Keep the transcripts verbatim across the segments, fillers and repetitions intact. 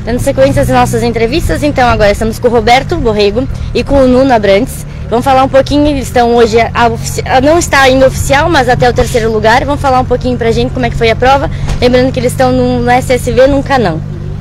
Dando sequência às nossas entrevistas, então agora estamos com o Roberto Borrego e com o Nuno Abrantes. Vamos falar um pouquinho, eles estão hoje, a, a, não está ainda oficial, mas até o terceiro lugar. Vamos falar um pouquinho pra gente como é que foi a prova, lembrando que eles estão no, no S S V, num Canão.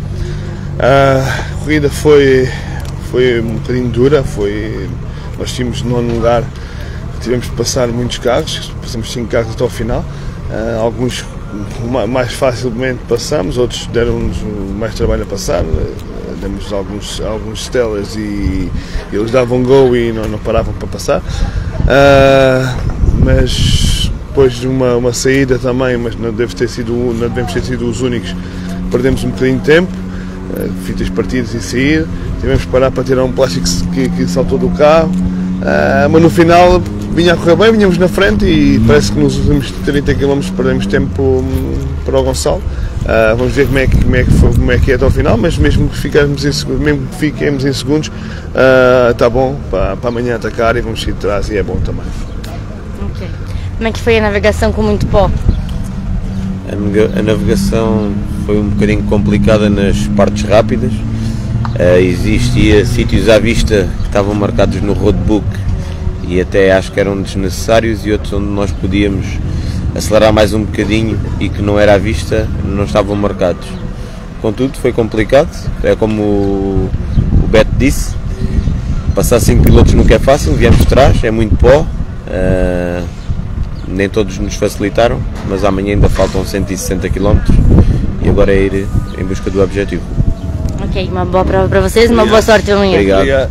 A corrida foi, foi um bocadinho dura, foi, nós tínhamos no nono lugar, tivemos que passar muitos carros, passamos cinco carros até ao final, uh, alguns mais facilmente passamos, outros deram-nos mais trabalho a passar, demos alguns, alguns stelas e, e eles davam go e não, não paravam para passar, uh, mas depois de uma, uma saída também, mas não, deve ter sido, não devemos ter sido os únicos, perdemos um bocadinho de tempo, uh, fitas partidas e sair, tivemos que parar para tirar um plástico que, que saltou do carro, uh, mas no final vinha a correr bem, vinhamos na frente e parece que nos últimos trinta quilómetros perdemos tempo para o Gonçalo. Uh, vamos ver como é, que, como, é que foi, como é que é até ao final, mas mesmo que, ficarmos em, mesmo que fiquemos em segundos, está uh, bom para, para amanhã atacar e vamos sair de trás e é bom também. Okay. Como é que foi a navegação com muito pó? A, a navegação foi um bocadinho complicada nas partes rápidas. Uh, existia sítios à vista que estavam marcados no roadbook e até acho que eram desnecessários, e outros onde nós podíamos acelerar mais um bocadinho e que não era à vista, não estavam marcados. Contudo, foi complicado, é como o, o Beto disse, passar cinco pilotos nunca é fácil, viemos de trás, é muito pó, uh, nem todos nos facilitaram, mas amanhã ainda faltam cento e sessenta quilómetros e agora é ir em busca do objetivo. Ok, uma boa prova para vocês, uma boa sorte amanhã. Obrigado.